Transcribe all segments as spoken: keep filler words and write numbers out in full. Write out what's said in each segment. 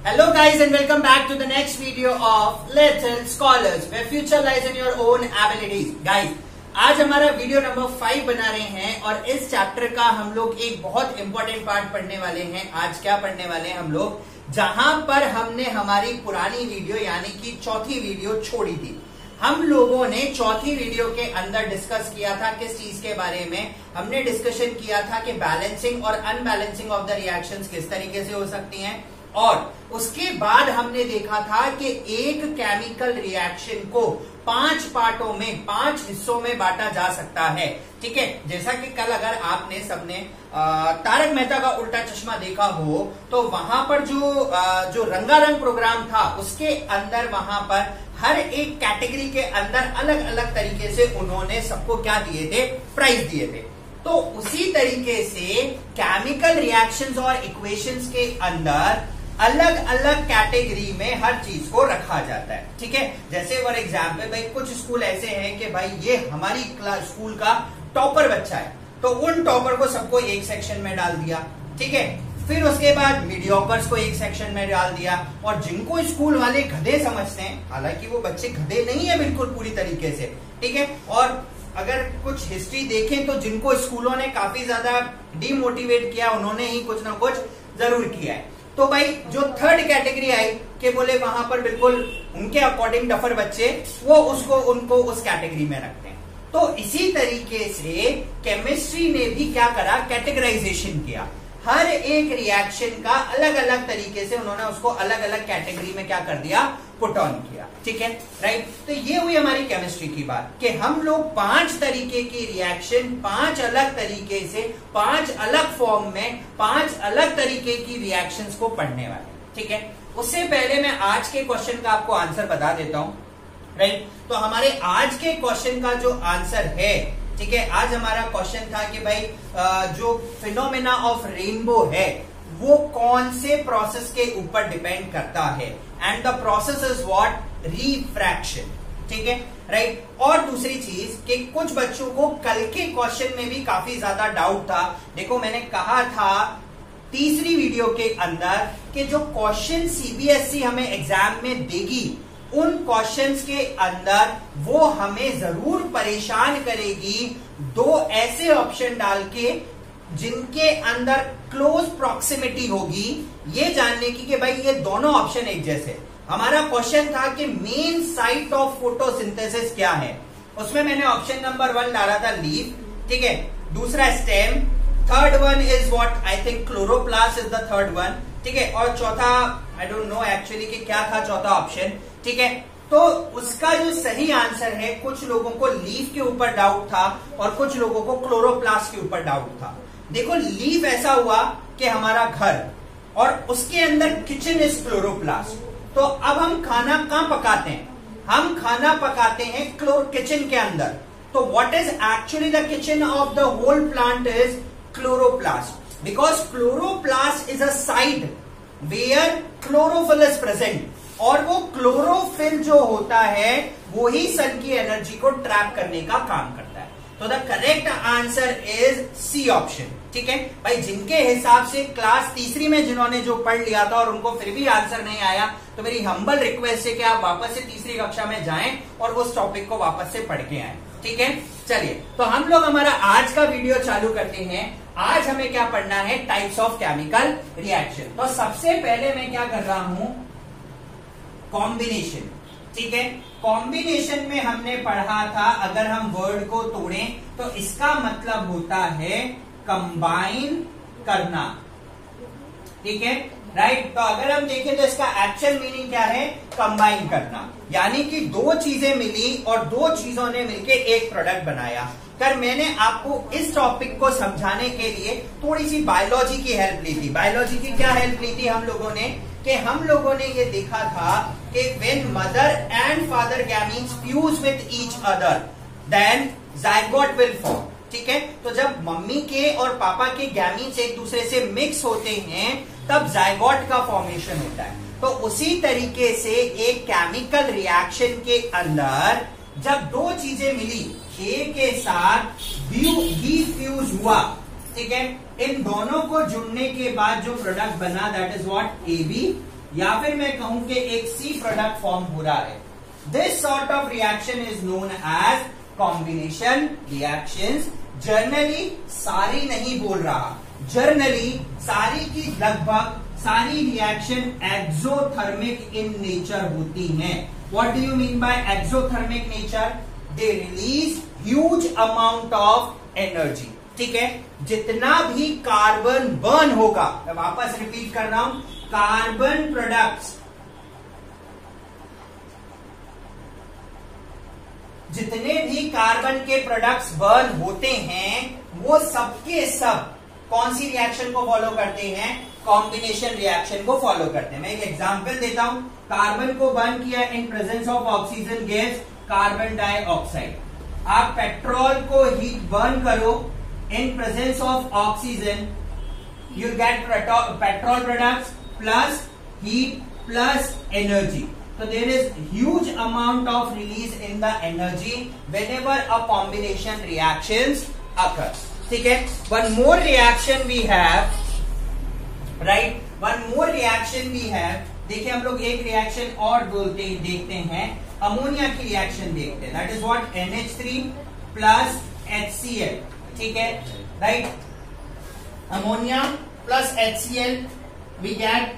Hello guys and welcome back to the next video of Little Scholars where future lies in your own abilities. Guys, आज हमारा video number five बना रहे हैं और इस chapter का हम लोग एक बहुत इंपॉर्टेंट पार्ट पढ़ने वाले हैं। आज क्या पढ़ने वाले हैं हम लोग, जहां पर हमने हमारी पुरानी वीडियो यानी कि चौथी वीडियो छोड़ी थी। हम लोगों ने चौथी वीडियो के अंदर डिस्कस किया था किस चीज के बारे में, हमने डिस्कशन किया था कि बैलेंसिंग और अनबैलेंसिंग ऑफ द रिएक्शंस किस तरीके से हो सकती हैं, और उसके बाद हमने देखा था कि एक केमिकल रिएक्शन को पांच पार्टों में, पांच हिस्सों में बांटा जा सकता है। ठीक है, जैसा कि कल अगर आपने सबने तारक मेहता का उल्टा चश्मा देखा हो तो वहां पर जो आ, जो रंगारंग प्रोग्राम था उसके अंदर वहां पर हर एक कैटेगरी के अंदर अलग अलग तरीके से उन्होंने सबको क्या दिए थे, प्राइज दिए थे। तो उसी तरीके से केमिकल रिएक्शंस और इक्वेशंस के अंदर अलग अलग कैटेगरी में हर चीज को रखा जाता है। ठीक है, जैसे फॉर एग्जाम्पल भाई कुछ स्कूल ऐसे हैं कि भाई ये हमारी क्लास स्कूल का टॉपर बच्चा है, तो उन टॉपर को सबको एक सेक्शन में डाल दिया। ठीक है, फिर उसके बाद मीडियोकर्स को एक सेक्शन में डाल दिया, और जिनको स्कूल वाले गधे समझते हैं, हालांकि वो बच्चे गधे नहीं है बिल्कुल पूरी तरीके से। ठीक है, और अगर कुछ हिस्ट्री देखें तो जिनको स्कूलों ने काफी ज्यादा डीमोटिवेट किया उन्होंने ही कुछ ना कुछ जरूर किया है। तो भाई जो थर्ड कैटेगरी आई कि बोले वहां पर बिल्कुल उनके अकॉर्डिंग डफर बच्चे, वो उसको उनको उस कैटेगरी में रखते हैं। तो इसी तरीके से केमिस्ट्री ने भी क्या करा, कैटेगराइजेशन किया। हर एक रिएक्शन का अलग अलग तरीके से उन्होंने उसको अलग अलग कैटेगरी में क्या कर दिया, पुट ऑन किया। ठीक है, राइट। तो ये हुई हमारी केमिस्ट्री की बात कि हम लोग पांच तरीके की रिएक्शन, पांच अलग तरीके से, पांच अलग फॉर्म में, पांच अलग तरीके की रिएक्शंस को पढ़ने वाले। ठीक है, उससे पहले मैं आज के क्वेश्चन का आपको आंसर बता देता हूं। राइट, तो हमारे आज के क्वेश्चन का जो आंसर है, ठीक है, आज हमारा क्वेश्चन था कि भाई जो फिनोमेना ऑफ रेनबो है वो कौन से प्रोसेस के ऊपर डिपेंड करता है, and the process is what, refraction. ठीक है, राइट। और दूसरी चीज कि कुछ बच्चों को कल के क्वेश्चन में भी काफी ज्यादा डाउट था। देखो मैंने कहा था तीसरी वीडियो के अंदर कि जो क्वेश्चन सीबीएसई हमें एग्जाम में देगी उन क्वेश्चंस के अंदर वो हमें जरूर परेशान करेगी दो ऐसे ऑप्शन डाल के जिनके अंदर क्लोज प्रॉक्सिमिटी होगी, ये जानने की कि भाई ये दोनों ऑप्शन एक जैसे। हमारा क्वेश्चन था कि मेन साइट ऑफ फोटोसिंथेसिस क्या है, उसमें मैंने ऑप्शन नंबर वन डाला था लीफ। ठीक है, दूसरा stem, third one is what I think chloroplast is the third one. ठीक है, और चौथा आई डोंट नो एक्चुअली कि क्या था चौथा ऑप्शन। ठीक है, तो उसका जो सही आंसर है, कुछ लोगों को लीफ के ऊपर डाउट था और कुछ लोगों को क्लोरोप्लास्ट के ऊपर डाउट था। देखो लीफ ऐसा हुआ कि हमारा घर और उसके अंदर किचन इज क्लोरोप्लास्ट, तो अब हम खाना कहां पकाते हैं, हम खाना पकाते हैं क्लोर किचन के अंदर। तो what is actually the kitchen of the whole plant is chloroplast, because chloroplast is a side where chlorophyll is present, और वो क्लोरोफिल जो होता है वो ही सन की एनर्जी को ट्रैप करने का काम करता है। तो the correct answer is C option. ठीक है भाई, जिनके हिसाब से क्लास तीसरी में जिन्होंने जो पढ़ लिया था और उनको फिर भी आंसर नहीं आया, तो मेरी हम्बल रिक्वेस्ट है कि आप वापस से तीसरी कक्षा में जाएं और उस टॉपिक को वापस से पढ़ के आए। ठीक है, चलिए तो हम लोग हमारा आज का वीडियो चालू करते हैं। आज हमें क्या पढ़ना है, टाइप्स ऑफ केमिकल रिएक्शन। तो सबसे पहले मैं क्या कर रहा हूं, कॉम्बिनेशन। ठीक है, कॉम्बिनेशन में हमने पढ़ा था अगर हम वर्ड को तोड़ें तो इसका मतलब होता है कंबाइन करना। ठीक है, राइट। तो अगर हम देखें तो इसका एक्चुअल मीनिंग क्या है, कंबाइन करना, यानी कि दो चीजें मिली और दो चीजों ने मिलकर एक प्रोडक्ट बनाया। कर मैंने आपको इस टॉपिक को समझाने के लिए थोड़ी सी बायोलॉजी की हेल्प ली थी। बायोलॉजी की क्या हेल्प ली थी हम लोगों ने, कि हम लोगों ने ये देखा था कि when mother and father gametes fuse with each other then zygote will form. ठीक है, तो जब मम्मी के और पापा के गैमीट्स एक दूसरे से मिक्स होते हैं तब जाइगोट का फॉर्मेशन होता है। तो उसी तरीके से एक केमिकल रिएक्शन के अंदर जब दो चीजें मिली, ए के साथ बी फ्यूज हुआ, ठीक है, इन दोनों को जुड़ने के बाद जो प्रोडक्ट बना that is what, A B या फिर मैं कहूं कि एक सी प्रोडक्ट फॉर्म हो रहा है। This sort of reaction is known as combination reactions. Generally सारी नहीं बोल रहा, जर्नली सारी की लगभग सारी रिएक्शन एक्सोथर्मिक इन नेचर होती हैं। What do you mean by exothermic nature? They release huge amount of energy. ठीक है, जितना भी कार्बन बर्न होगा, मैं वापस रिपीट कर रहा हूं, कार्बन प्रोडक्ट्स, जितने भी कार्बन के प्रोडक्ट्स बर्न होते हैं वो सबके सब कौन सी रिएक्शन को फॉलो करते हैं? कॉम्बिनेशन रिएक्शन को फॉलो करते हैं। मैं एक एग्जांपल देता हूं। कार्बन को बर्न किया in presence of oxygen gas, carbon dioxide. आप पेट्रोल को हीट बर्न करो in presence of oxygen, you get petrol products plus heat plus energy. So there is huge amount of release in the energy whenever a combination reactions occurs. ठीक है. One more reaction we have, right? One more reaction we have. देखिए हम लोग एक reaction और बोलते देखते हैं, अमोनिया की रिएक्शन देखते हैं. That is what N H three plus H C l. ठीक है, right? Ammonia plus H C l we get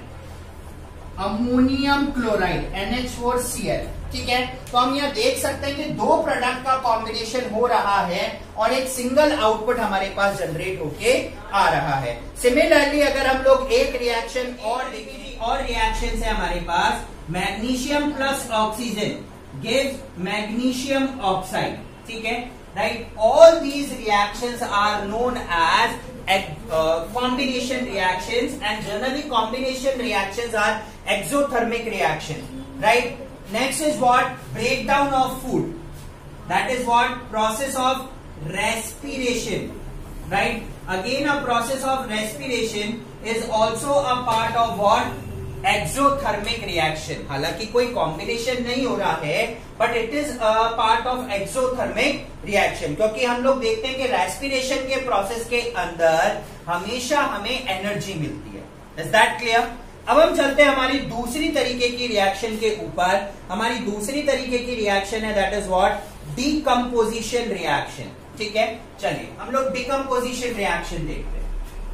ammonium chloride N H four C l. ठीक है, तो हम यह देख सकते हैं कि दो प्रोडक्ट का कॉम्बिनेशन हो रहा है और एक सिंगल आउटपुट हमारे पास जनरेट होके आ रहा है. सिमिलरली अगर हम लोग एक रिएक्शन और देखें, और रिएक्शन है हमारे पास, magnesium plus oxygen gives magnesium oxide. ठीक है, right? All these reactions are known as Uh, combination reactions, and generally combination reactions are exothermic reaction, right? Next is what? Breakdown of food. That is what? Process of respiration, right? Again a process of respiration is also a part of what? Exothermic reaction. हालांकि कोई combination नहीं हो रहा है, but it is a part of exothermic reaction, क्योंकि हम लोग देखते हैं कि रेस्पिरेशन के प्रोसेस के अंदर हमेशा हमें एनर्जी मिलती है. Is that clear? अब हम चलते हैं हमारी दूसरी तरीके की रिएक्शन के ऊपर. हमारी दूसरी तरीके की रिएक्शन है, that is what? Decomposition reaction. ठीक है, चलिए हम लोग डीकम्पोजिशन रिएक्शन देखते हैं.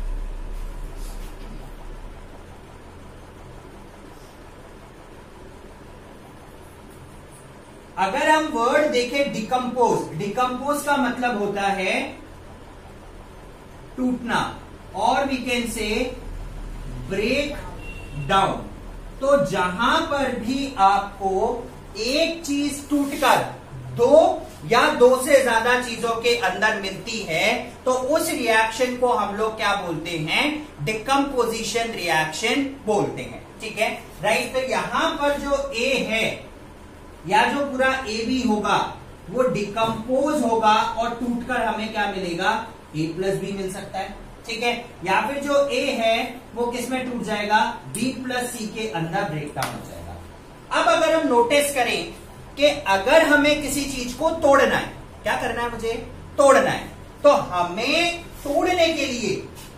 अगर हम वर्ड देखें डिकम्पोज, डिकम्पोज का मतलब होता है टूटना, और we can say break down. तो जहां पर भी आपको एक चीज टूटकर दो या दो से ज्यादा चीजों के अंदर मिलती है, तो उस रिएक्शन को हम लोग क्या बोलते हैं? डिकम्पोजिशन रिएक्शन बोलते हैं. ठीक है, राइट? तो यहां पर जो ए है या जो पूरा ए बी होगा वो डिकम्पोज होगा और टूटकर हमें क्या मिलेगा? ए प्लस बी मिल सकता है. ठीक है, या फिर जो ए है वो किस में टूट जाएगा? बी प्लस सी के अंदर ब्रेकडाउन हो जाएगा. अब अगर हम नोटिस करें कि अगर हमें किसी चीज को तोड़ना है, क्या करना है? मुझे तोड़ना है, तो हमें तोड़ने के लिए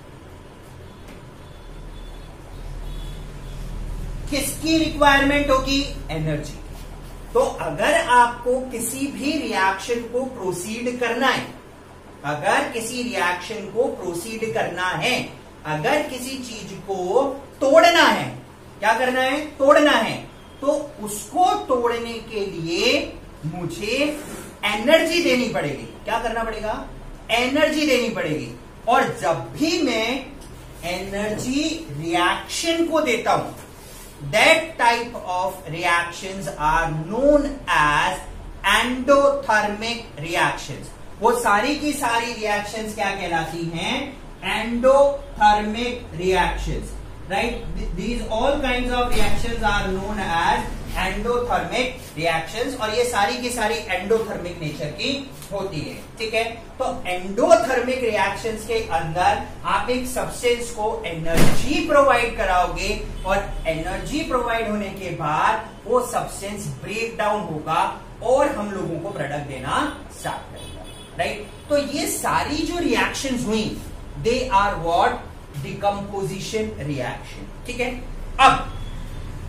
किसकी रिक्वायरमेंट होगी? एनर्जी. तो अगर आपको किसी भी रिएक्शन को प्रोसीड करना है, अगर किसी रिएक्शन को प्रोसीड करना है, अगर किसी चीज को तोड़ना है, क्या करना है? तोड़ना है. तो उसको तोड़ने के लिए मुझे एनर्जी देनी पड़ेगी. क्या करना पड़ेगा? एनर्जी देनी पड़ेगी. और जब भी मैं एनर्जी रिएक्शन को देता हूं, that type of reactions are known as endothermic reactions. वो सारी की सारी reactions क्या कहलाती हैं? endothermic reactions, right? These all kinds of reactions are known as endothermic reactions, और ये सारी की सारी endothermic नेचर की होती है. ठीक है, तो एंडोथर्मिक रिएक्शंस के अंदर आप एक सब्सटेंस को एनर्जी प्रोवाइड कराओगे, और एनर्जी प्रोवाइड होने के बाद वो सब्सटेंस ब्रेक डाउन होगा और हम लोगों को प्रोडक्ट देना स्टार्ट करेगा. राइट? तो ये सारी जो रिएक्शंस हुई, they are what? Decomposition reaction. ठीक है, अब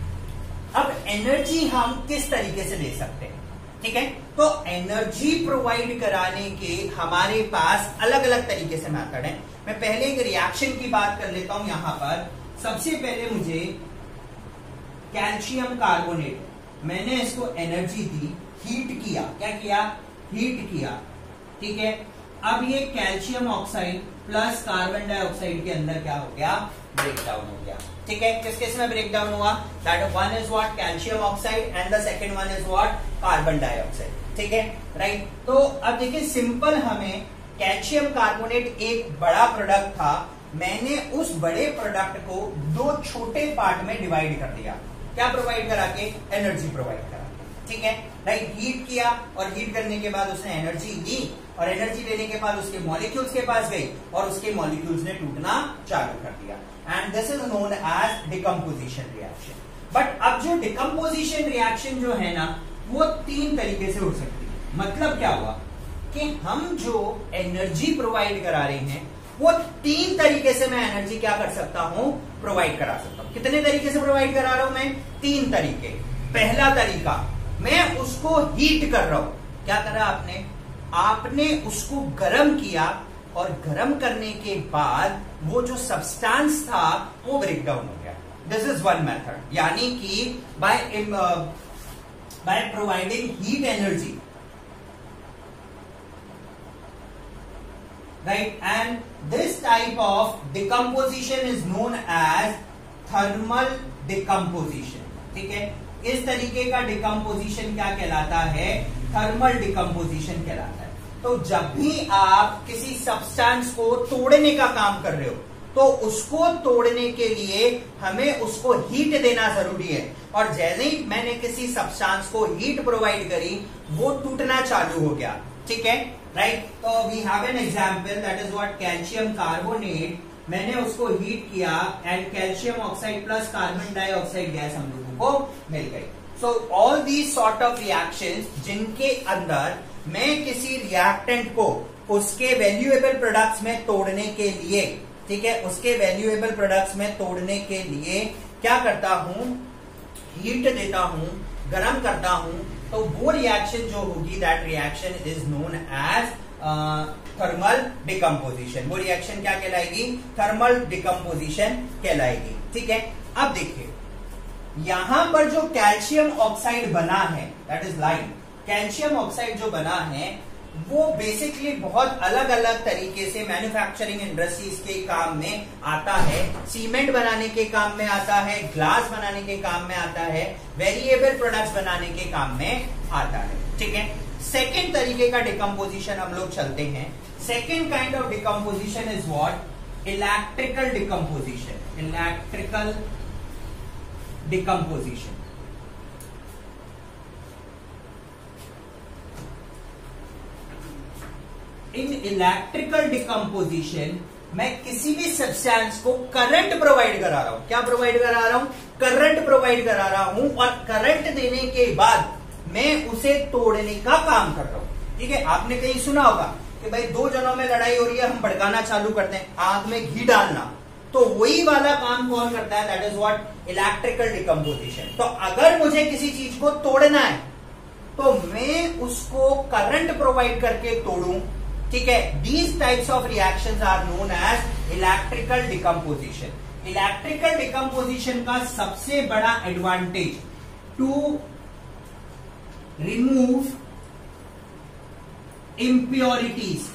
एनर्जी हम किस तरीके से दे सकते हैं, ठीक है। तो एनर्जी प्रोवाइड कराने के हमारे पास अलग अलग तरीके से मेथड है। मैं पहले एक रिएक्शन की बात कर लेता हूं। यहां पर सबसे पहले मुझे कैल्शियम कार्बोनेट, मैंने इसको एनर्जी दी, हीट किया, क्या किया, हीट किया, ठीक है। अब ये calcium oxide plus carbon dioxide के अंदर क्या हो गया, ब्रेकडाउन हो गया, ठीक है। किस केस में ब्रेकडाउन हुआ, that one is what, calcium oxide, and the second one is what, carbon dioxide, ठीक है, राइट। तो अब देखिए सिंपल, हमें कैल्शियम कार्बोनेट एक बड़ा प्रोडक्ट था, मैंने उस बड़े प्रोडक्ट को दो छोटे पार्ट में डिवाइड कर दिया, क्या प्रोवाइड करा के, एनर्जी प्रोवाइड करा, ठीक है, राइट। हीट किया और हीट करने के बाद उसने एनर्जी ली, और एनर्जी लेने के बाद उसके मॉलिक्यूल्स के पास गई और उसके मॉलिक्यूल्स ने टूटना चालू कर दिया, and this is known as decomposition reaction. But अब जो डिकम्पोजिशन रिएक्शन जो है ना, वो तीन तरीके से हो सकती है। मतलब क्या हुआ कि हम जो एनर्जी प्रोवाइड करा रहे हैं, वो तीन तरीके से मैं एनर्जी क्या कर सकता हूं, प्रोवाइड करा सकता हूं। कितने तरीके से प्रोवाइड करा रहा हूं मैं, तीन तरीके। पहला तरीका, मैं उसको हीट कर रहा हूं। क्या करा आपने, आपने उसको गर्म किया, और गर्म करने के बाद वो जो सब्सटेंस था वो ब्रेक डाउन हो गया। दिस इज वन मेथड, यानी कि by by providing heat energy, right, and this type of decomposition is known as thermal decomposition, ठीक है। इस तरीके का डिकम्पोजिशन क्या कहलाता है, थर्मल डिकम्पोजिशन कहलाता है। तो जब भी आप किसी सब्सटेंस को तोड़ने का काम कर रहे हो, तो उसको तोड़ने के लिए हमें उसको हीट देना जरूरी है, और जैसे ही मैंने किसी सब्सटेंस को हीट प्रोवाइड करी, वो टूटना चालू हो गया, ठीक है, राइट। तो we have an example, that is what, calcium carbonate, मैंने उसको हीट किया and calcium oxide plus carbon dioxide gas हम लोगों को मिल गई। So all these sort of reactions जिनके अंदर मैं किसी रिएक्टेंट को उसके वैल्यूएबल प्रोडक्ट्स में तोड़ने के लिए, ठीक है, उसके वैल्यूएबल प्रोडक्ट्स में तोड़ने के लिए क्या करता हूं, हीट देता हूं, गर्म करता हूं, तो वो रिएक्शन जो होगी, that reaction is known as thermal decomposition. वो रिएक्शन क्या कहलाएगी, थर्मल डिकम्पोजिशन कहलाएगी, ठीक है। अब देखिए यहां पर जो कैल्शियम ऑक्साइड बना है, that is line, calcium oxide जो बना है वो बेसिकली बहुत अलग अलग तरीके से मैन्युफैक्चरिंग इंडस्ट्रीज के काम में आता है। सीमेंट बनाने के काम में आता है, ग्लास बनाने के काम में आता है, वेरिएबल प्रोडक्ट्स बनाने के काम में आता है, ठीक है। सेकेंड तरीके का डिकम्पोजिशन हम लोग चलते हैं। Second kind of decomposition is what, electrical decomposition. Electrical decomposition, in electrical decomposition मैं किसी भी सब्सटेंस को करंट प्रोवाइड करा रहा हूं। क्या प्रोवाइड करा रहा हूं, करंट प्रोवाइड करा रहा हूं, और करंट देने के बाद मैं उसे तोड़ने का काम कर रहा हूं, ठीक है। आपने कहीं सुना होगा कि भाई दो जनों में लड़ाई हो रही है, हम भड़काना चालू करते हैं, आग में घी डालना, तो वही वाला काम कौन करता है, that is what, electrical decomposition. तो अगर मुझे किसी चीज को तोड़ना है तो मैं उसको करंट प्रोवाइड करके तोड़ूं, ठीक है। These types of reactions are known as electrical decomposition. Electrical decomposition का सबसे बड़ा advantage, to remove impurities,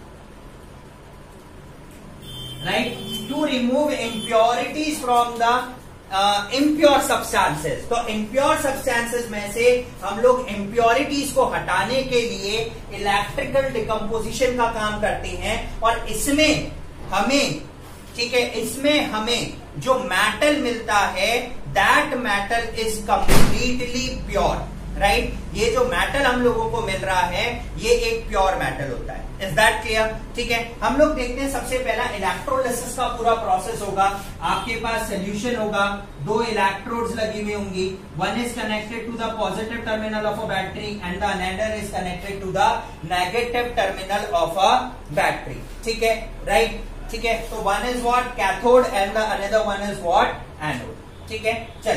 right, to remove impurities from the uh, impure substances। तो impure substances में से हम लोग impurities को हटाने के लिए electrical decomposition का काम करते हैं, और इसमें हमें, ठीक है, इसमें हमें जो metal मिलता है, that metal is completely pure, right right? ये जो मेटल हम लोगों को मिल रहा है, ये एक प्योर मेटल होता है। इज दैट क्लियर, ठीक है। हम लोग देखते हैं, सबसे पहला इलेक्ट्रोलिसिस का पूरा प्रोसेस होगा। आपके पास सोल्यूशन होगा, दो इलेक्ट्रोड्स लगी हुई होंगी, one is connected to the positive terminal of a battery and the another is connected to the negative terminal of a battery, ठीक है, राइट, ठीक है। तो one is what, cathode, and the another one is what, anode, ठीक है। चलिए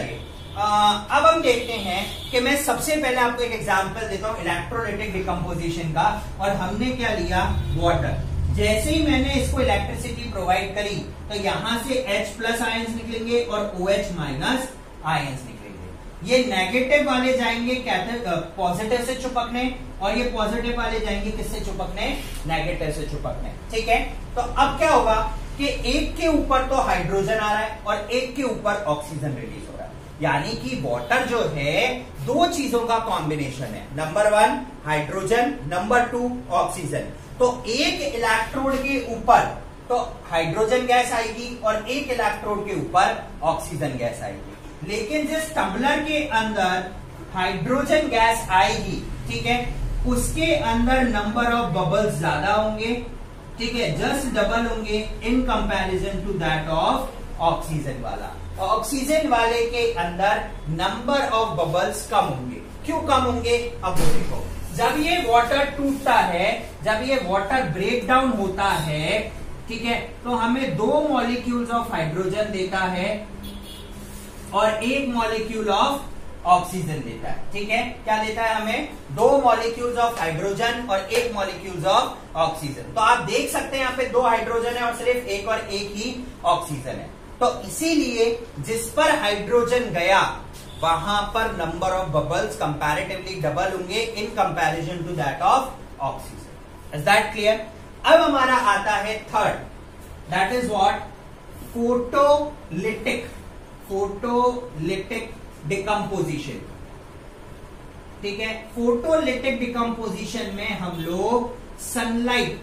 अब हम देखते हैं कि मैं सबसे पहले आपको एक एग्जांपल देता हूं इलेक्ट्रोलाइटिक डिकम्पोजिशन का। और हमने क्या लिया, वाटर। जैसे ही मैंने इसको इलेक्ट्रिसिटी प्रोवाइड करी तो यहां से H प्लस आयंस निकलेंगे और OH माइनस आयंस निकलेंगे। ये नेगेटिव वाले जाएंगे पॉजिटिव से चिपकने और ये पॉजिटिव वाले जाएंगे किससे चिपकने, नेगेटिव से चिपकने। ठीक है, तो अब क्या होगा कि एक के ऊपर तो हाइड्रोजन आ रहा है और एक के ऊपर ऑक्सीजन रिलीज हो रहा है, यानी कि वाटर जो है दो चीजों का कॉम्बिनेशन है। Number one hydrogen, number two oxygen. तो एक इलेक्ट्रोड के ऊपर तो हाइड्रोजन गैस आएगी और एक इलेक्ट्रोड के ऊपर ऑक्सीजन गैस आएगी। लेकिन जिस टम्बलर के अंदर हाइड्रोजन गैस आएगी, ठीक है, उसके अंदर नंबर ऑफ बबल्स ज्यादा होंगे। ठीक है, जस्ट डबल होंगे in comparison to that of oxygen वाला। ऑक्सीजन वाले के अंदर नंबर ऑफ बबल्स कम होंगे। क्यों कम होंगे, अब वो देखो। जब ये वाटर टूटता है, जब ये वाटर ब्रेक डाउन होता है, ठीक है, तो हमें दो मॉलिक्यूल्स ऑफ हाइड्रोजन देता है और एक मॉलिक्यूल ऑफ ऑक्सीजन देता है। ठीक है, क्या देता है हमें, दो मॉलिक्यूल्स ऑफ हाइड्रोजन और एक मॉलिक्यूल्स ऑफ ऑक्सीजन। तो आप देख सकते हैं यहाँ पे दो हाइड्रोजन है और सिर्फ एक और एक ही ऑक्सीजन है। तो इसीलिए जिस पर हाइड्रोजन गया वहां पर number of bubbles comparatively double होंगे in comparison to that of oxygen. Is that clear? अब हमारा आता है third, that is what, photolytic photolytic decomposition. ठीक है, फोटोलिटिक डिकम्पोजिशन में हम लोग सनलाइट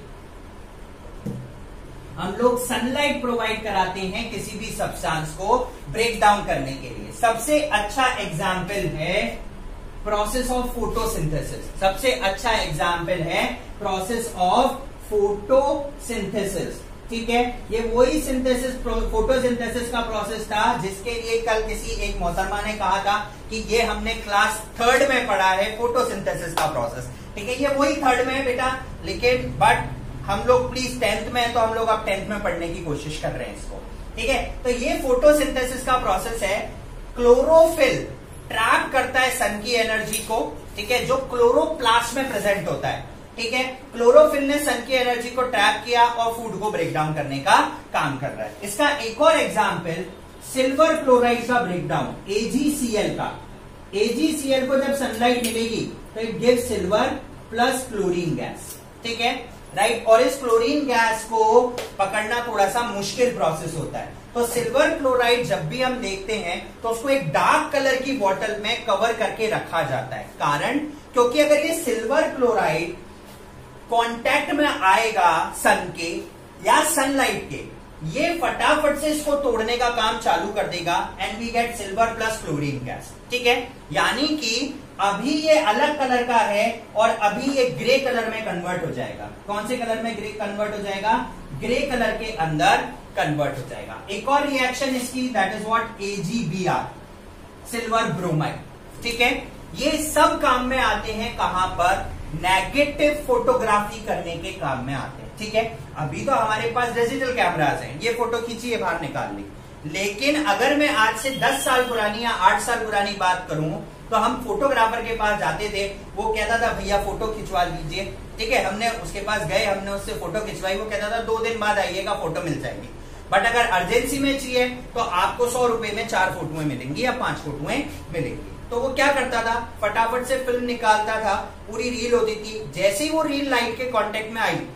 हम लोग सनलाइट प्रोवाइड कराते हैं किसी भी सब्सटेंस को ब्रेक डाउन करने के लिए। सबसे अच्छा एग्जाम्पल है प्रोसेस ऑफ फोटोसिंथेसिस। सबसे अच्छा एग्जाम्पल है प्रोसेस ऑफ फोटोसिंथेसिस। ठीक है, ये वही सिंथेसिस फोटोसिंथेसिस का प्रोसेस था जिसके लिए कल किसी एक मोहतरमा ने कहा था कि ये हमने क्लास थर्ड में पढ़ा है फोटोसिंथेसिस का प्रोसेस। ठीक है, ये वही थर्ड में है बेटा, लेकिन बट हम लोग प्लीज टेंथ में है तो हम लोग अब टेंथ में पढ़ने की कोशिश कर रहे हैं इसको। ठीक है, तो ये फोटोसिंथेसिस का प्रोसेस है। क्लोरोफिल ट्रैप करता है सन की एनर्जी को, ठीक है, जो क्लोरोप्लास्ट में प्रेजेंट होता है। ठीक है, क्लोरोफिल ने सन की एनर्जी को ट्रैप किया और फूड को ब्रेक डाउन करने का काम कर रहा है। इसका एक और एग्जाम्पल सिल्वर क्लोराइड का ब्रेकडाउन, एजीसीएल का। एजीसीएल को जब सनलाइट मिलेगी तो it give silver plus chlorine gas. ठीक है, राइट, और इस क्लोरीन गैस को पकड़ना थोड़ा सा मुश्किल प्रोसेस होता है। तो सिल्वर क्लोराइड जब भी हम देखते हैं तो उसको एक डार्क कलर की बोतल में कवर करके रखा जाता है। कारण, क्योंकि अगर ये सिल्वर क्लोराइड कांटेक्ट में आएगा सन के या सनलाइट के, ये फटाफट से इसको तोड़ने का काम चालू कर देगा and we get silver plus chlorine gas. ठीक है, यानी कि अभी ये अलग कलर का है और अभी ये ग्रे कलर में कन्वर्ट हो जाएगा। कौन से कलर में ग्रे कन्वर्ट हो जाएगा, ग्रे कलर के अंदर कन्वर्ट हो जाएगा। एक और रिएक्शन इसकी, that is what, AgBr, silver bromide. ठीक है, ये सब काम में आते हैं कहां पर, नेगेटिव फोटोग्राफी करने के काम में आते हैं। ठीक है, अभी तो हमारे पास डिजिटल कैमरास हैं, ये फोटो खींची है बाहर निकाल ली। लेकिन अगर मैं आज से दस साल पुरानी या आठ साल पुरानी बात करूं तो हम फोटोग्राफर के पास जाते थे, वो कहता था भैया फोटो खिंचवा लीजिए। ठीक है, हमने उसके पास गए, हमने उससे फोटो खिंचवाई, वो कहता था दो दिन बाद आइएगा फोटो मिल जाएगी। बट अगर अर्जेंसी में चाहिए तो आपको सौ रुपए में चार फोटोएं मिलेंगी या पांच फोटोएं मिलेंगी। तो वो क्या करता था, फटाफट से फिल्म निकालता था, पूरी रील होती थी। जैसे ही वो रील लाइट के कांटेक्ट में आई,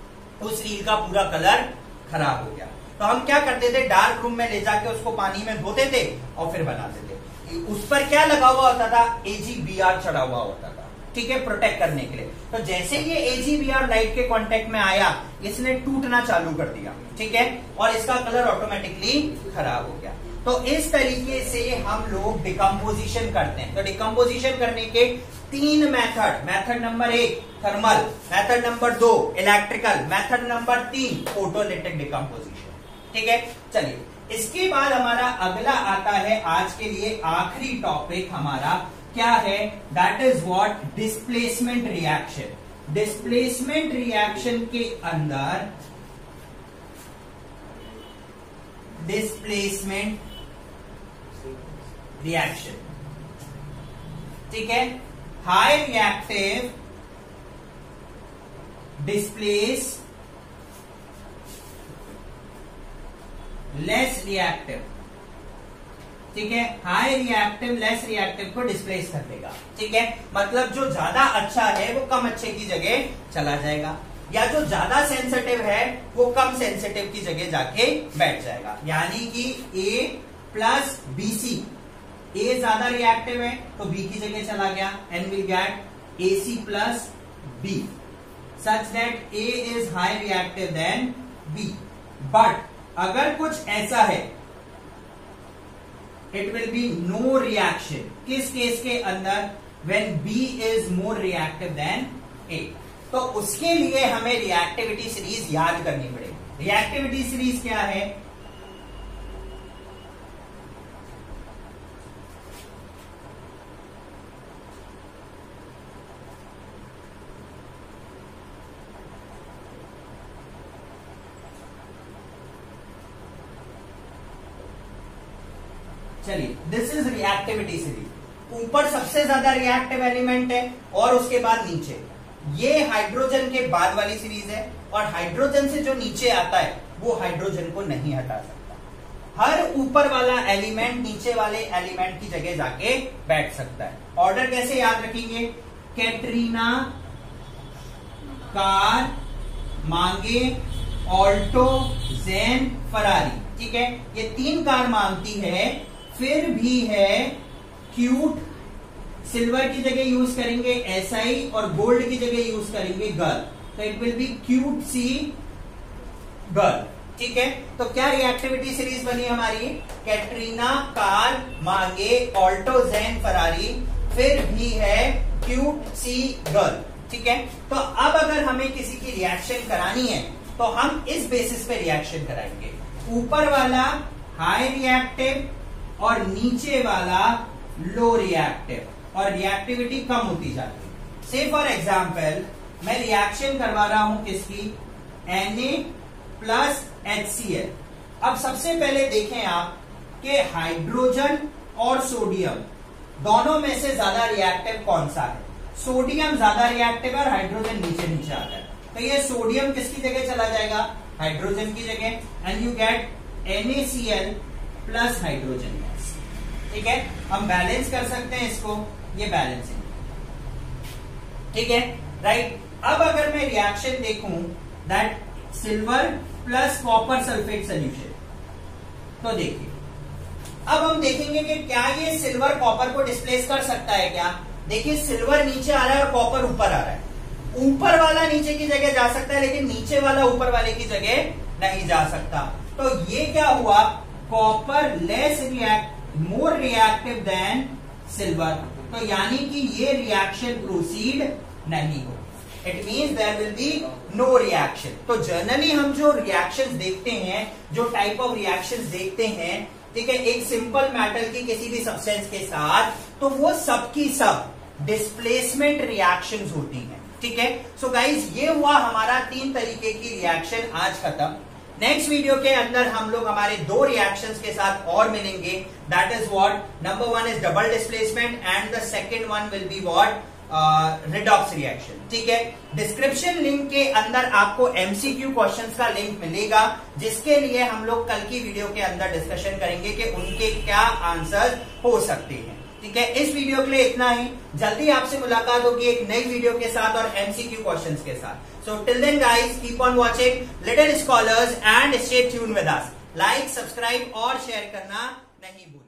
उस रील का पूरा कलर खराब हो गया। तो हम क्या करते थे, डार्क रूम में ले जाके उसको पानी में धोते थे और फिर बनाते थे। उस पर क्या लगा हुआ होता था, एजीबीआर चढ़ा हुआ होता था। ठीक है, प्रोटेक्ट करने के लिए। तो जैसे ये एजीबीआर लाइट के कांटेक्ट में आया, इसने टूटना चालू कर दिया। ठीक है, और इसका कलर ऑटोमेटिकली खराब हो गया। तो इस तरीके से हम लोग डिकम्पोजिशन करते हैं। तो डिकम्पोजिशन करने के तीन मेथड, मेथड नंबर एक थर्मल, मेथड नंबर दो इलेक्ट्रिकल, मेथड नंबर तीन फोटोलिटिक डिकम्पोजिशन। ठीक है, चलिए इसके बाद हमारा अगला आता है आज के लिए आखिरी टॉपिक हमारा क्या है, that is what, displacement reaction. Displacement reaction के अंदर डिस्प्लेसमेंट रिएक्शन, ठीक है। High reactive displace less reactive, ठीक है। हाई रिएक्टिव लेस रिएक्टिव को डिस्प्लेस कर देगा, ठीक है। मतलब जो ज्यादा अच्छा है वो कम अच्छे की जगह चला जाएगा, या जो ज्यादा सेंसिटिव है वो कम सेंसिटिव की जगह जाके बैठ जाएगा। यानी कि ए प्लस बी सी, ए ज्यादा रिएक्टिव है तो बी की जगह चला गया, and will get A C plus B, such that A is high reactive then B. But अगर कुछ ऐसा है, it will be no reaction. किस केस के अंदर? When B is more reactive then A. तो उसके लिए हमें रिएक्टिविटी सीरीज याद करनी पड़ेगी। रिएक्टिविटी सीरीज क्या है? चलिए, दिस इज रिएक्टिविटी सीरीज। ऊपर सबसे ज्यादा रिएक्टिव एलिमेंट है और उसके बाद नीचे, ये हाइड्रोजन के बाद वाली सीरीज है, और हाइड्रोजन से जो नीचे आता है वो हाइड्रोजन को नहीं हटा सकता। हर ऊपर वाला एलिमेंट नीचे वाले एलिमेंट की जगह जाके बैठ सकता है। ऑर्डर कैसे याद रखेंगे? कैटरीना, कार, मांगे, ऑल्टो, जेन, फरारी, ठीक है। ये तीन कार मांगती है, फिर भी है क्यूट, सिल्वर की जगह यूज करेंगे एस आई, और गोल्ड की जगह यूज करेंगे गर्ल, तो इट विल बी क्यूट सी गर्ल, ठीक है। तो क्या रिएक्टिविटी सीरीज बनी हमारी? कैटरीना, कार, मांगे, ऑल्टो, जेन, फरारी, फिर भी है क्यूट सी गर्ल, ठीक है। तो अब अगर हमें किसी की रिएक्शन करानी है तो हम इस बेसिस पे रिएक्शन कराएंगे। ऊपर वाला हाई रिएक्टिव और नीचे वाला लो रिएक्टिव, और रिएक्टिविटी कम होती जाती है। से फॉर एग्जाम्पल मैं रिएक्शन करवा रहा हूं किसकी? Na plus H C L. अब सबसे पहले देखें आप कि हाइड्रोजन और सोडियम दोनों में से ज्यादा रिएक्टिव कौन सा है? सोडियम ज्यादा रिएक्टिव है और हाइड्रोजन नीचे नीचे आता है, तो ये सोडियम किसकी जगह चला जाएगा? हाइड्रोजन की जगह, and you get NaCl plus hydrogen gas, ठीक है। हम बैलेंस कर सकते हैं इसको, ये बैलेंसिंग, ठीक है, राइट। अब अगर मैं रिएक्शन देखूं that silver plus copper sulphate solution, तो देखिए अब हम देखेंगे कि क्या ये सिल्वर कॉपर को डिस्प्लेस कर सकता है क्या? देखिए, सिल्वर नीचे आ रहा है और कॉपर ऊपर आ रहा है। ऊपर वाला नीचे की जगह जा सकता है, लेकिन नीचे वाला ऊपर वाले की जगह नहीं जा सकता। तो ये क्या हुआ? Copper less react more reactive than silver, तो यानी कि ये रिएक्शन प्रोसीड नहीं हो। It means there will be no reaction. तो जनरली हम जो रिएक्शंस देखते हैं, जो टाइप ऑफ रिएक्शंस देखते हैं, ठीक है, एक सिंपल मेटल की किसी भी सब्सटेंस के साथ, तो वो सब की सब डिस्प्लेसमेंट रिएक्शंस होती हैं, ठीक है। सो गाइज, ये हुआ हमारा तीन तरीके की रिएक्शन आज खत्म। नेक्स्ट वीडियो के अंदर हम लोग हमारे दो रिएक्शंस के साथ और मिलेंगे। That is what number one is double displacement and the second one will be what redox reaction, ठीक है। डिस्क्रिप्शन लिंक के अंदर आपको एमसीक्यू क्वेश्चंस का लिंक मिलेगा, जिसके लिए हम लोग कल की वीडियो के अंदर डिस्कशन करेंगे कि उनके क्या आंसर हो सकते हैं, ठीक है। इस वीडियो के लिए इतना ही। जल्दी आपसे मुलाकात होगी एक नई वीडियो के साथ और एमसीक्यू क्वेश्चंस के साथ। So till then guys, keep on watching Little Scholars and stay tune with us. Like, subscribe और शेयर करना नहीं भूलें।